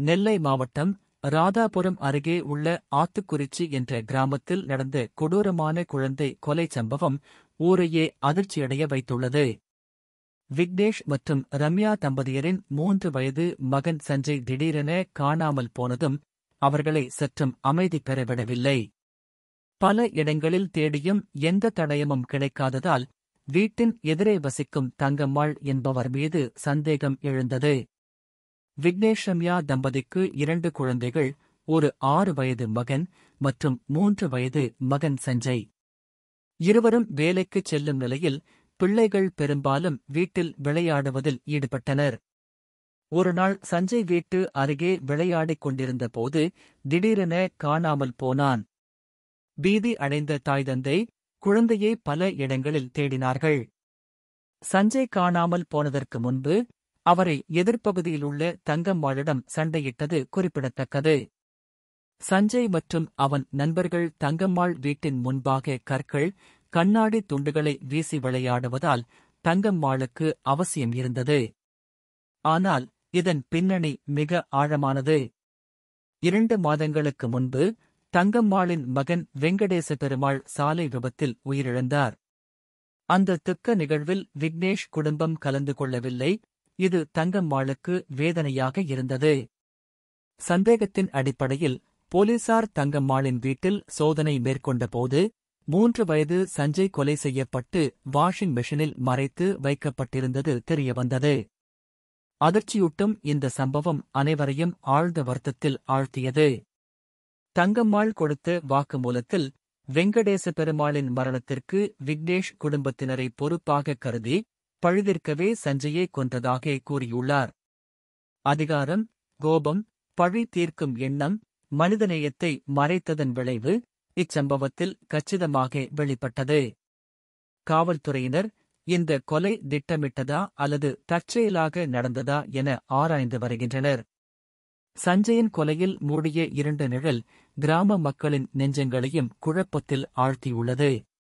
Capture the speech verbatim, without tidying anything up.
நெல்லை மாவட்டம் ராதாபுரம் அருகே உள்ள ஆத்துக்குறிச்சி என்ற கிராமத்தில் நடந்த கொடூரமான குழந்தை கொலை சம்பவம் ஊரையே அதிர்ச்சியடைய வைத்துள்ளது. விக்னேஷ் மற்றும் ரம்யா தம்பதியரின் மூன்று வயது மகன் சஞ்சய் திடீரென காணாமல் போனதும் அவர்களை சற்றும் அமைதி பெறவிடவில்லை. பல இடங்களில் தேடியும் எந்த தடயமும் கிடைக்காததால் வீட்டின் எதிரே வசிக்கும் தங்கம்மாள் என்பவர் மீது சந்தேகம் எழுந்தது. விக்னேஷ் ரம்யா தம்பதிக்கு இரண்டு குழந்தைகள், ஒரு ஆறு வயது மகன் மற்றும் மூன்று வயது மகன் சஞ்சய். இருவரும் வேலைக்குச் செல்லும் நிலையில் பிள்ளைகள் பெரும்பாலும் வீட்டில் விளையாடுவதில் ஈடுபட்டனர். ஒருநாள் சஞ்சய் வீட்டு அருகே விளையாடிக் கொண்டிருந்த போது திடீரென காணாமல் போனான். பீதி அடைந்த தாய் தந்தை குழந்தையை பல இடங்களில் தேடினார்கள். சஞ்சய் காணாமல் போனதற்கு முன்பு அவரை எதிர்ப்பகுதியிலுள்ள தங்கம்மாளிடம் சண்டையிட்டது குறிப்பிடத்தக்கது. சஞ்சய் மற்றும் அவன் நண்பர்கள் தங்கம்மாள் வீட்டின் முன்பாக கற்கள், கண்ணாடி துண்டுகளை வீசி விளையாடுவதால் தங்கம்மாளுக்கு அவசியம் இருந்தது. ஆனால் இதன் பின்னணி மிக ஆழமானது. இரண்டு மாதங்களுக்கு முன்பு தங்கம்மாளின் மகன் வெங்கடேச பெருமாள் சாலை விபத்தில் உயிரிழந்தார். அந்த துக்க நிகழ்வில் விக்னேஷ் குடும்பம் கலந்து கொள்ளவில்லை. இது தங்கம்மாளுக்கு வேதனையாக இருந்தது. சந்தேகத்தின் அடிப்படையில் போலீசார் தங்கம்மாளின் வீட்டில் சோதனை மேற்கொண்டபோது மூன்று வயது சஞ்சய் கொலை செய்யப்பட்டு வாஷிங் மெஷினில் மறைத்து வைக்கப்பட்டிருந்தது தெரியவந்தது. அதிர்ச்சியூட்டும் இந்த சம்பவம் அனைவரையும் ஆழ்ந்த வருத்தத்தில் ஆழ்த்தியது. தங்கம்மாள் கொடுத்த வாக்குமூலத்தில் வெங்கடேச பெருமாளின் மரணத்திற்கு விக்னேஷ் குடும்பத்தினரை பொறுப்பாக கருதி பழிதீர்க்கவே சஞ்சயை கொன்றதாக கூறியுள்ளார். அதிகாரம், கோபம், பழி தீர்க்கும் எண்ணம் மனிதநேயத்தை மறைத்ததன் விளைவு இச்சம்பவத்தில் கச்சிதமாக வெளிப்பட்டது. காவல்துறையினர் இந்த கொலை திட்டமிட்டதா அல்லது தற்செயலாக நடந்ததா என ஆராய்ந்து வருகின்றனர். சஞ்சயின் கொலையில் மூடிய இருண்ட நிழல் கிராம மக்களின் நெஞ்சங்களையும் குழப்பத்தில் ஆழ்த்தியுள்ளது.